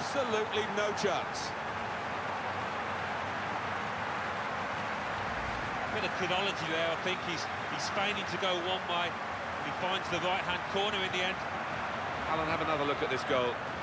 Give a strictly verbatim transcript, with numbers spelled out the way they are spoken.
Absolutely no chance. Bit of chronology there, I think. He's, he's feigning to go one way, and he finds the right-hand corner in the end. Alan, have another look at this goal.